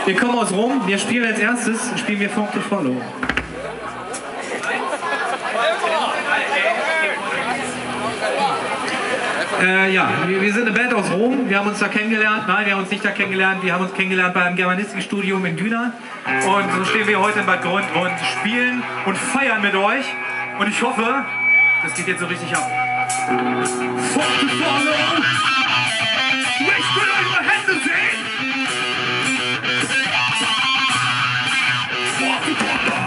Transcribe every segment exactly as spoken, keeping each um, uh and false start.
Wir kommen aus Rom, wir spielen als erstes, spielen wir Funk to Follow. Äh, ja, wir, wir sind eine Band aus Rom, wir haben uns da kennengelernt, nein, wir haben uns nicht da kennengelernt, wir haben uns kennengelernt beim Germanistikstudium in Düna. Und so stehen wir heute in Bad Grund und spielen und feiern mit euch. Und ich hoffe, das geht jetzt so richtig ab. Funk to Follow! Ich will eure Hände sehen! Funk to Follow!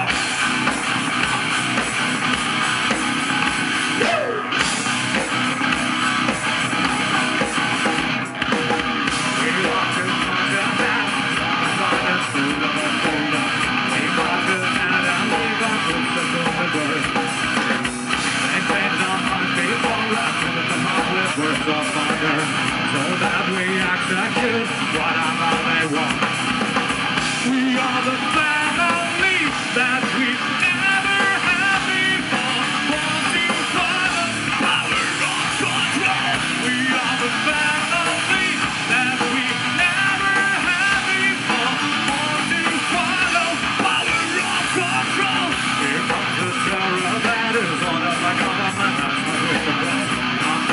Words of thunder, so that we execute whatever they want. We are the family that we never had before. Wanting follow power of control. We are the family that we never had before. Wanting follow power of control. Here comes the terror that is on us like government. That's what we're supposed to.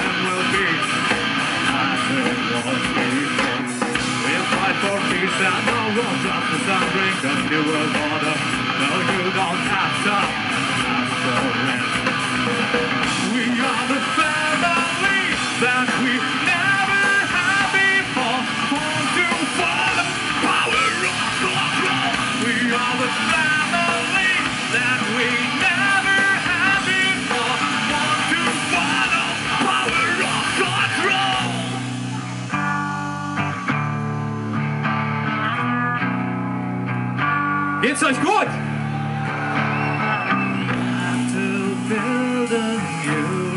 We'll fight for peace and no one justice and bring a new world order. No, you don't have to ask for it. We are the family that we never had before. Born to follow power of control. We are the family that we never had before. Born to follow power of control. Geht's euch gut? To build a new